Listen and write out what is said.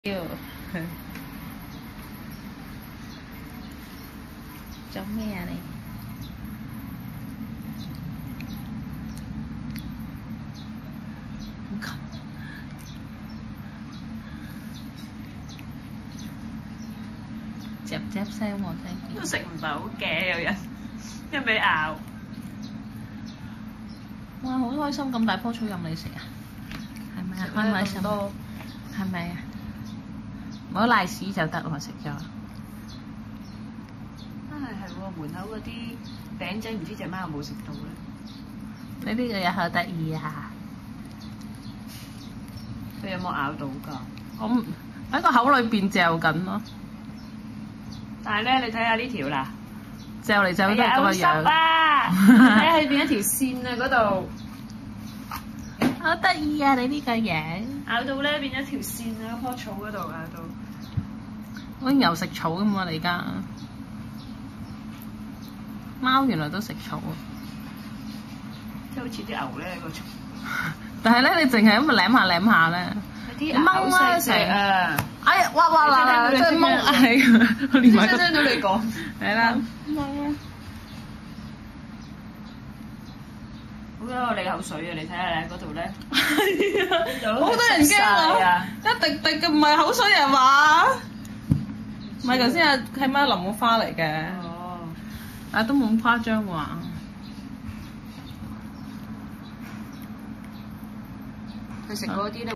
做咩啊你？嚼嚼聲喎，真都食唔到嘅，有人一味咬。 哇！好開心，咁大棵草任你食啊？係咪啊？開唔開心？係咪啊？唔好賴屎就得喎，食咗。 係喎，門口嗰啲餅仔唔知隻貓有冇食到咧？ 你呢個又好得意啊！ 佢有冇咬到㗎？ 我唔喺個口裏邊嚼緊咯。 但係咧，你睇下呢條啦， 嚼嚟嚼去都係咁嘅樣。 啊！睇下佢變一條線啊嗰度。 好得意啊！你呢個樣咬到咧變咗條線啊！棵草嗰度咬到。 溫柔食草㗎嘛，你而家貓原來都食草啊！ 即係好似啲牛咧個草。 但係咧，你淨係咁舐下舐下咧， 啲掹啦成啊！ 哎呀，哇哇啦，真係掹係，我連埋個聽到你講係啦，掹啦！ 好多我脷口水啊！你睇下你嗰度咧， 係啊，好多人驚我，一滴滴嘅唔係口水啊嘛？唔係頭先係媽淋個花嚟嘅， 哦， 但係都冇咁誇張喎。 佢食嗰啲咧。